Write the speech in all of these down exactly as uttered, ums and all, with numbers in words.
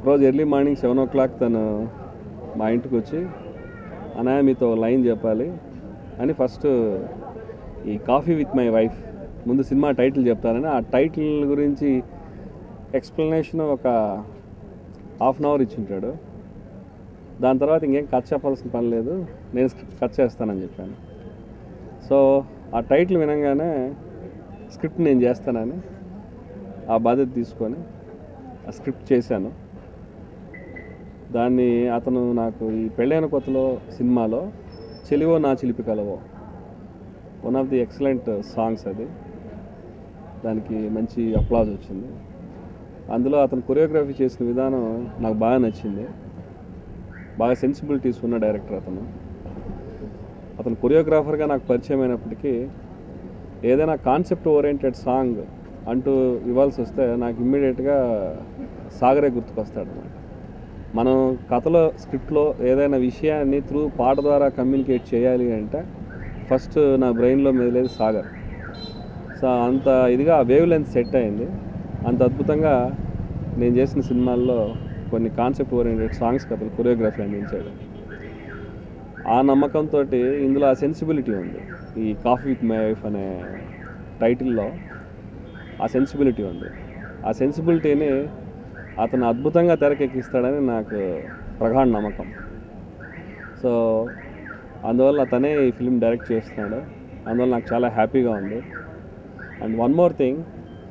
ఒకరోజు early morning seven o'clock తను మా ఇంటికి వచ్చి అన్నయ్య మీతో లైన్ చెప్పాలి అని ఫస్ట్ ఈ కాఫీ విత్ మై వైఫ్ ముందు సినిమా టైటిల్ చెప్తానని ఆ టైటిల్ గురించి ఎక్స్ప్లెనేషన్ ఒక హాఫ్ అన్ అవర్ ఇచ్చింటాడు. దాని తర్వాత ఇంకేం కట్ చెప్పాల్సిన పని లేదు, నేను స్క్రిప్ట్ కట్ చేస్తానని చెప్పాను. సో ఆ టైటిల్ వినంగానే స్క్రిప్ట్ నేను చేస్తానని ఆ బాధ్యత తీసుకొని ఆ స్క్రిప్ట్ చేశాను. దాన్ని అతను నాకు ఈ పెళ్ళైన కొత్తలో సినిమాలో చెలివో నా చిలిపి కలవో one of the excellent songs అది, దానికి మంచి అప్లాజ్ వచ్చింది. అందులో అతను కొరియోగ్రఫీ చేసిన విధానం నాకు బాగా నచ్చింది. బాగా సెన్సిబిలిటీస్ ఉన్న డైరెక్టర్ అతను. అతను కొరియోగ్రాఫర్గా నాకు పరిచయం అయినప్పటికీ ఏదైనా కాన్సెప్ట్ ఓరియంటెడ్ సాంగ్ అంటూ ఇవ్వాల్సి వస్తే నాకు ఇమ్మీడియట్గా సాగరే గుర్తుకొస్తాడు అనమాట. మనం కథలో స్క్రిప్ట్లో ఏదైనా విషయాన్ని త్రూ పాట ద్వారా కమ్యూనికేట్ చేయాలి అంటే ఫస్ట్ నా బ్రెయిన్లో మెదిలేది సాగర్. సో అంత ఇదిగా ఆ వేవ్ లెంత్ సెట్ అయింది. అంత అద్భుతంగా నేను చేసిన సినిమాల్లో కొన్ని కాన్సెప్ట్ ఓరియంటెడ్ సాంగ్స్ కథలు కొరియోగ్రఫీ అందించాడు. ఆ నమ్మకంతో ఇందులో ఆ సెన్సిబిలిటీ ఉంది. ఈ కాఫీ విత్ మై వైఫ్ అనే టైటిల్లో ఆ సెన్సిబిలిటీ ఉంది. ఆ సెన్సిబిలిటీని అతను అద్భుతంగా తెరకెక్కిస్తాడని నాకు ప్రగాఢ నమ్మకం. సో అందువల్ల అతనే ఈ ఫిల్మ్ డైరెక్ట్ చేస్తున్నాడు. అందువల్ల నాకు చాలా హ్యాపీగా ఉంది. అండ్ వన్ మోర్ థింగ్,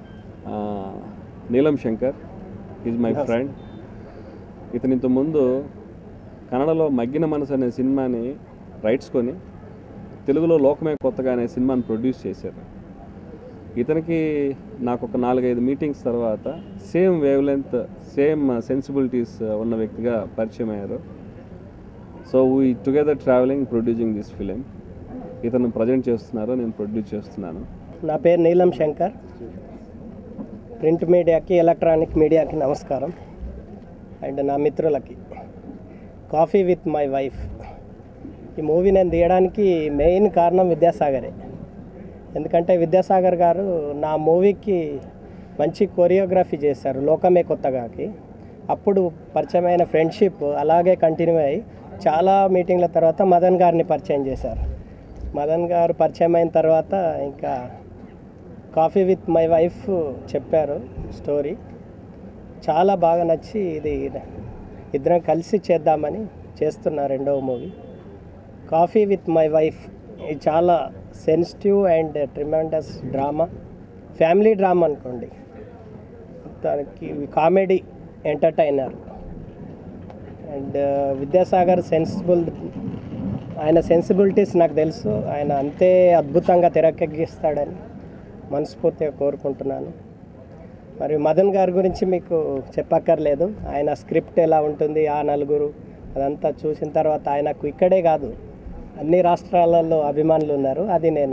నీలం శంకర్ ఈజ్ మై ఫ్రెండ్. ఇతను ఇంతకుముందు కన్నడలో మగ్గిన మనసు అనే సినిమాని రైట్స్ కొని తెలుగులో లోకమే కొత్తగా అనే సినిమాని ప్రొడ్యూస్ చేశారు. ఇతనికి నాకు ఒక నాలుగైదు మీటింగ్స్ తర్వాత same wavelength same sensibilities ఉన్న వ్యక్తిగా పరిచయం అయ్యారు. So we together travelling producing this film. ఇతను ప్రజెంట్ చేస్తున్నారు, నేను ప్రొడ్యూస్ చేస్తున్నాను. నా పేరు నీలం శంకర్. ప్రింట్ మీడియాకి ఎలక్ట్రానిక్ మీడియాకి నమస్కారం. అండ్ నా మిత్రులకి. కాఫీ విత్ మై వైఫ్ ఈ మూవీ నేను తీయడానికి మెయిన్ కారణం విద్యాసాగరే. ఎందుకంటే విద్యాసాగర్ గారు నా మూవీకి మంచి కొరియోగ్రఫీ చేశారు లోకమే కొత్తగాకి. అప్పుడు పరిచయమైన ఫ్రెండ్షిప్ అలాగే కంటిన్యూ అయ్యి చాలా మీటింగ్ల తర్వాత మదన్ గారిని పరిచయం చేశారు. మదన్ గారు పరిచయం అయిన తర్వాత ఇంకా కాఫీ విత్ మై వైఫ్ చెప్పారు స్టోరీ. చాలా బాగా నచ్చి ఇది ఇద్దరం కలిసి చేద్దామని చేస్తున్న రెండవ movie coffee with my wife. ఇది చాలా sensitive and tremendous drama, family drama అనుకోండి. దానికి comedy entertainer. And Vidyasagar sensible, ఆయన సెన్సిబిలిటీస్ నాకు తెలుసు. ఆయన అంతే అద్భుతంగా తెరకెక్కిస్తాడని మనస్ఫూర్తిగా కోరుకుంటున్నాను. మరి మదన్ గారి గురించి మీకు చెప్పక్కర్లేదు. ఆయన స్క్రిప్ట్ ఎలా ఉంటుంది, ఆ నలుగురు అదంతా చూసిన తర్వాత ఆయనకు ఇక్కడే కాదు అన్ని రాష్ట్రాలలో అభిమానులు ఉన్నారు. అది నేను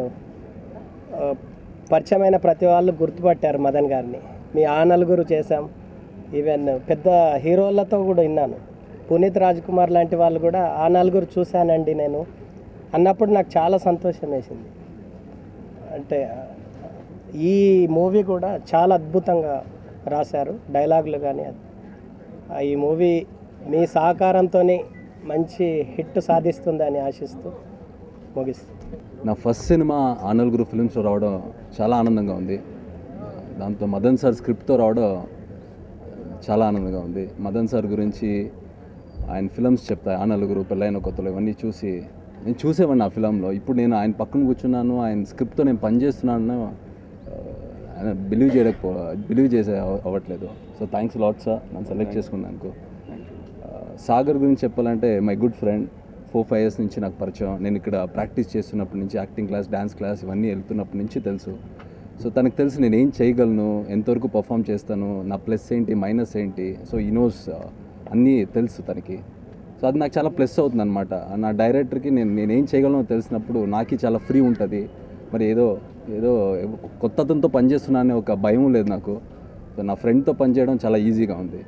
పరిచయమైన ప్రతి వాళ్ళు గుర్తుపట్టారు మదన్ గారిని. మీ ఆ నలుగురు చేశాం, ఈవెన్ పెద్ద హీరోలతో కూడా విన్నాను. పునీత్ రాజ్ కుమార్ లాంటి వాళ్ళు కూడా ఆ నలుగురు చూశానండి నేను అన్నప్పుడు నాకు చాలా సంతోషం వేసింది. అంటే ఈ మూవీ కూడా చాలా అద్భుతంగా రాశారు, డైలాగులు కానీ. ఈ మూవీ మీ సహకారంతో మంచి హిట్ సాధిస్తుందని ఆశిస్తూ ముగిస్తుంది. నా ఫస్ట్ సినిమా ఆ నలుగురు ఫిల్మ్స్లో రావడం చాలా ఆనందంగా ఉంది. దాంతో మదన్ సార్ స్క్రిప్ట్తో రావడం చాలా ఆనందంగా ఉంది. మదన్ సార్ గురించి ఆయన ఫిల్మ్స్ చెప్తాయి, ఆ నలుగురు, పెళ్ళైన కొత్తలో, ఇవన్నీ చూసి నేను చూసేవాడిని ఆ ఫిలంలో. ఇప్పుడు నేను ఆయన పక్కన కూర్చున్నాను, ఆయన స్క్రిప్ట్తో నేను పనిచేస్తున్నాను, ఆయన బిలీవ్ చేయలేకపో బిలీవ్ చేసే అవ్వట్లేదు. సో థ్యాంక్స్ లాట్ సార్ నన్ను సెలెక్ట్ చేసుకున్నాను. సాగర్ గురించి చెప్పాలంటే my good friend. Four five years నుంచి నాకు పరిచయం. నేను ఇక్కడ ప్రాక్టీస్ చేస్తున్నప్పటి నుంచి, యాక్టింగ్ క్లాస్, డ్యాన్స్ క్లాస్ ఇవన్నీ వెళ్తున్నప్పటి నుంచి తెలుసు. సో తనకు తెలుసు నేను ఏం చేయగలను, ఎంతవరకు పర్ఫామ్ చేస్తాను, నా ప్లస్ ఏంటి, మైనస్ ఏంటి. సో ఈ నోస్ అన్నీ తెలుసు తనకి. సో అది నాకు చాలా ప్లస్ అవుతుంది అనమాట. నా డైరెక్టర్కి నేను నేనేం చేయగలను తెలిసినప్పుడు నాకు చాలా ఫ్రీ ఉంటుంది. మరి ఏదో ఏదో కొత్త అతనితో పనిచేస్తున్నా అనే ఒక భయం లేదు నాకు. సో నా ఫ్రెండ్తో పనిచేయడం చాలా ఈజీగా ఉంది.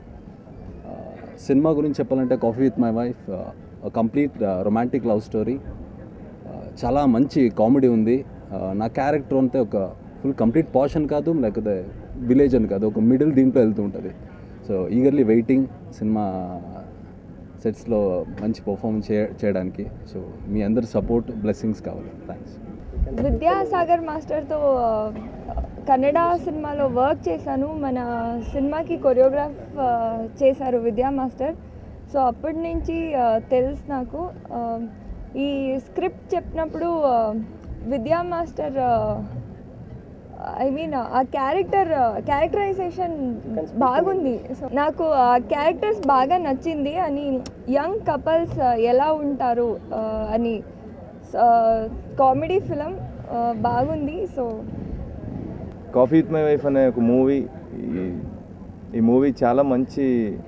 సినిమా గురించి చెప్పాలంటే coffee with my wife complete romantic love story. చాలా మంచి కామెడీ ఉంది. నా క్యారెక్టర్ అంతే ఒక ఫుల్ కంప్లీట్ పాష్ అని కాదు, లేకపోతే విలేజ్ అని కాదు, ఒక మిడిల్ దీంట్లో వెళ్తూ ఉంటుంది. సో ఈగర్లీ వెయిటింగ్ సినిమా సెట్స్లో మంచి పర్ఫార్మెన్స్ చే చేయడానికి. సో మీ అందరి సపోర్ట్ బ్లెస్సింగ్స్ కావాలి. థ్యాంక్స్. విద్యాసాగర్ మాస్టర్తో కన్నడ సినిమాలో వర్క్ చేశాను. మన సినిమాకి కొరియోగ్రాఫ్ చేశారు విద్యా మాస్టర్. సో అప్పటి నుంచి తెలుసు నాకు. ఈ స్క్రిప్ట్ చెప్పినప్పుడు విద్యా మాస్టర్ ఐ మీన్ ఆ క్యారెక్టర్ క్యారెక్టరైజేషన్ బాగుంది. సో నాకు ఆ క్యారెక్టర్స్ బాగా నచ్చింది అని. యంగ్ కపుల్స్ ఎలా ఉంటారు అని కామెడీ ఫిలం బాగుంది. So coffee with my wife అనే ఒక మూవీ, ఈ మూవీ చాలా మంచి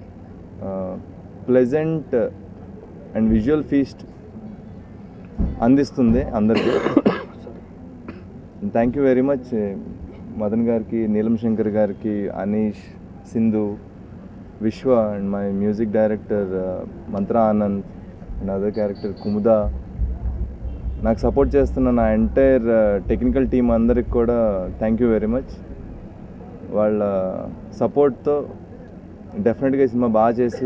ప్లెజెంట్ అండ్ విజువల్ ఫీస్ట్ అందిస్తుంది అందరికీ. Thank you very much Madan గారికి, నీలం శంకర్ గారికి, Anish, Sindhu, Vishwa and my music director Mantra Anand and other character Kumuda. నాకు సపోర్ట్ చేస్తున్న నా ఎంటైర్ టెక్నికల్ టీం అందరికి కూడా థ్యాంక్ యూ వెరీ మచ్. వాళ్ళ సపోర్ట్తో డెఫినెట్గా ఈ సినిమా బాగా చేసి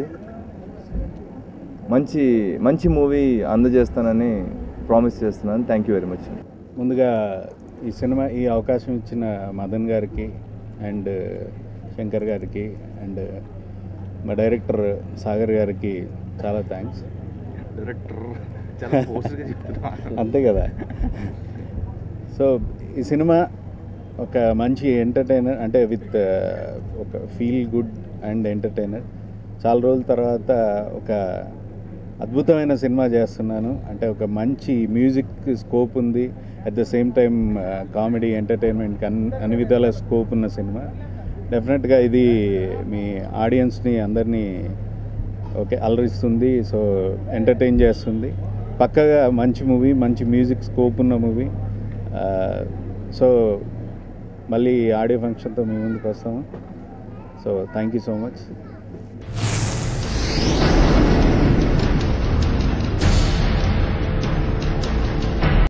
మంచి మంచి మూవీ అందజేస్తానని ప్రామిస్ చేస్తున్నాను. Thank you very much. ముందుగా ఈ సినిమా ఈ అవకాశం ఇచ్చిన మదన్ గారికి అండ్ శంకర్ గారికి అండ్ మా డైరెక్టర్ సాగర్ గారికి చాలా థ్యాంక్స్. డైరెక్టర్ అంతే కదా. సో ఈ సినిమా ఒక మంచి ఎంటర్టైనర్, అంటే విత్ ఒక ఫీల్ గుడ్ అండ్ ఎంటర్టైనర్. చాలా రోజుల తర్వాత ఒక అద్భుతమైన సినిమా చేస్తున్నాను. అంటే ఒక మంచి మ్యూజిక్ స్కోప్ ఉంది, at the same time comedy entertainment అన్ని అన్ని విధాల స్కోప్ ఉన్న సినిమా. డెఫినెట్గా ఇది మీ ఆడియన్స్ని అందరినీ ఓకే అలరిస్తుంది. సో ఎంటర్టైన్ చేస్తుంది. పక్కగా మంచి మూవీ, మంచి మ్యూజిక్ స్కోప్ ఉన్న మూవీ. సో మళ్ళీ ఆడియో ఫంక్షన్తో మీ ముందుకు వస్తాము. So thank you so much.